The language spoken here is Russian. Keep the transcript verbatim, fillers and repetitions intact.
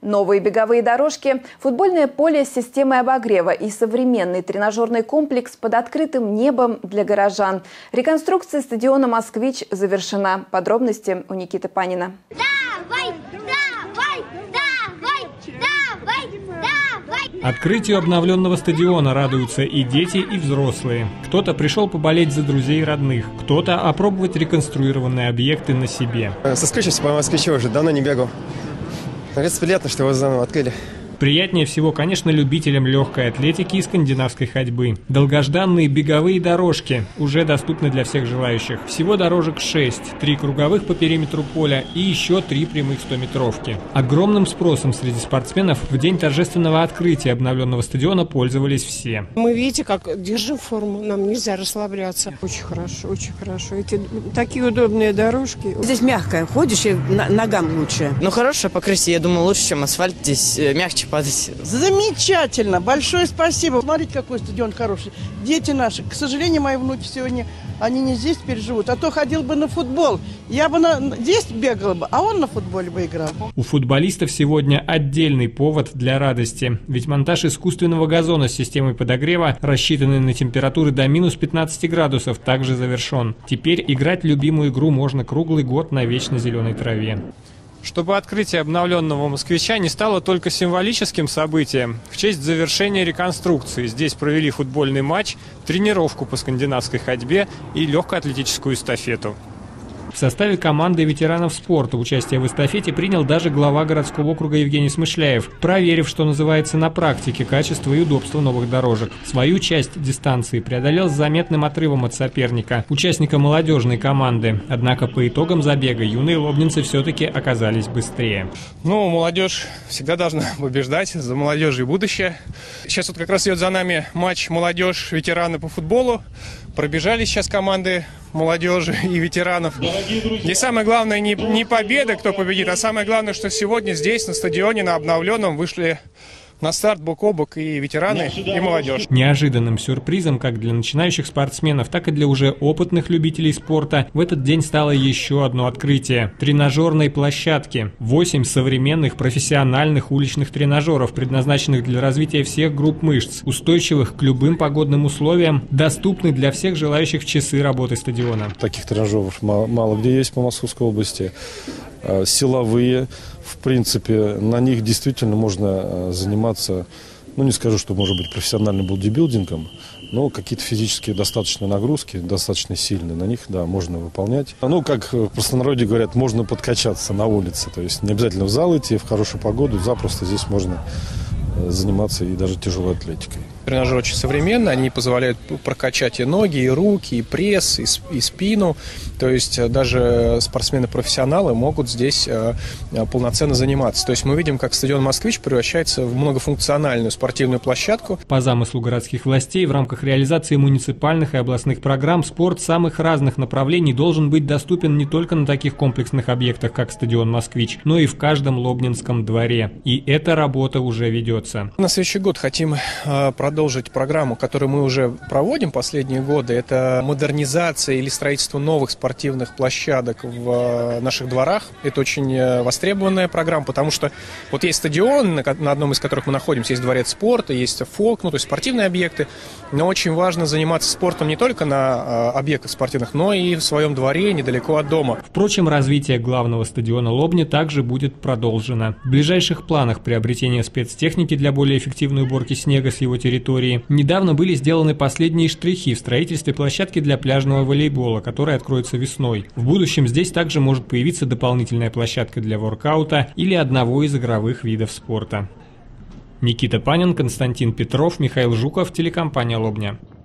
Новые беговые дорожки, футбольное поле с системой обогрева и современный тренажерный комплекс под открытым небом для горожан. Реконструкция стадиона «Москвич» завершена. Подробности у Никиты Панина. Давай, давай, давай, давай, давай. Открытию обновленного стадиона радуются и дети, и взрослые. Кто-то пришел поболеть за друзей и родных, кто-то опробовать реконструированные объекты на себе. Соскучился по «Москвичу», уже давно не бегал. Говорится, приятно, что его заново открыли. Приятнее всего, конечно, любителям легкой атлетики и скандинавской ходьбы. Долгожданные беговые дорожки уже доступны для всех желающих. Всего дорожек шесть, три круговых по периметру поля и еще три прямых стометровки. Огромным спросом среди спортсменов в день торжественного открытия обновленного стадиона пользовались все. Мы, видите, как держим форму, нам нельзя расслабляться. Очень хорошо, очень хорошо. Эти такие удобные дорожки. Здесь мягко, ходишь и ногам лучше. Ну хорошее покрытие, я думаю, лучше, чем асфальт. Здесь мягче падать. Замечательно! Большое спасибо. Смотрите, какой стадион хороший. Дети наши, к сожалению, мои внуки сегодня, они не здесь теперь живут, а то ходил бы на футбол. Я бы на, здесь бегала бы, а он на футболе бы играл. У футболистов сегодня отдельный повод для радости. Ведь монтаж искусственного газона с системой подогрева, рассчитанный на температуры до минус пятнадцати градусов, также завершен. Теперь играть любимую игру можно круглый год на вечно зеленой траве. Чтобы открытие обновленного «Москвича» не стало только символическим событием, в честь завершения реконструкции здесь провели футбольный матч, тренировку по скандинавской ходьбе и легкоатлетическую эстафету. В составе команды ветеранов спорта участие в эстафете принял даже глава городского округа Евгений Смышляев, проверив, что называется, на практике качество и удобство новых дорожек. Свою часть дистанции преодолел с заметным отрывом от соперника, участника молодежной команды. Однако по итогам забега юные лобнинцы все-таки оказались быстрее. Ну, молодежь всегда должна побеждать, за молодежью будущее. Сейчас вот как раз идет за нами матч молодежь, ветераны по футболу. Пробежали сейчас команды молодежи и ветеранов. И самое главное не, не победа, кто победит, а самое главное, что сегодня здесь, на стадионе, на обновленном, вышли на старт бок о бок и ветераны, и молодежь. Неожиданным сюрпризом как для начинающих спортсменов, так и для уже опытных любителей спорта в этот день стало еще одно открытие – тренажерной площадки. Восемь современных профессиональных уличных тренажеров, предназначенных для развития всех групп мышц, устойчивых к любым погодным условиям, доступны для всех желающих в часы работы стадиона. Таких тренажеров мало, мало где есть по Московской области. Силовые, в принципе, на них действительно можно заниматься, ну не скажу, что может быть профессиональным бодибилдингом, но какие-то физические достаточно нагрузки, достаточно сильные, на них, да, можно выполнять. Ну, как в простонародье говорят, можно подкачаться на улице, то есть не обязательно в зал идти, в хорошую погоду, запросто здесь можно заниматься и даже тяжелой атлетикой. Тренажеры очень современные, они позволяют прокачать и ноги, и руки, и пресс, и, и спину. То есть даже спортсмены-профессионалы могут здесь полноценно заниматься. То есть мы видим, как стадион «Москвич» превращается в многофункциональную спортивную площадку. По замыслу городских властей, в рамках реализации муниципальных и областных программ спорт самых разных направлений должен быть доступен не только на таких комплексных объектах, как стадион «Москвич», но и в каждом лобнинском дворе. И эта работа уже ведется. На следующий год хотим продолжить продолжить программу, которую мы уже проводим последние годы. Это модернизация или строительство новых спортивных площадок в наших дворах. Это очень востребованная программа, потому что вот есть стадион, на одном из которых мы находимся, есть дворец спорта, есть фолк, ну то есть спортивные объекты. Но очень важно заниматься спортом не только на объектах спортивных, но и в своем дворе, недалеко от дома. Впрочем, развитие главного стадиона Лобни также будет продолжено. В ближайших планах приобретение спецтехники для более эффективной уборки снега с его территории. Недавно были сделаны последние штрихи в строительстве площадки для пляжного волейбола, которая откроется весной. В будущем здесь также может появиться дополнительная площадка для воркаута или одного из игровых видов спорта. Никита Панин, Константин Петров, Михаил Жуков, телекомпания «Лобня».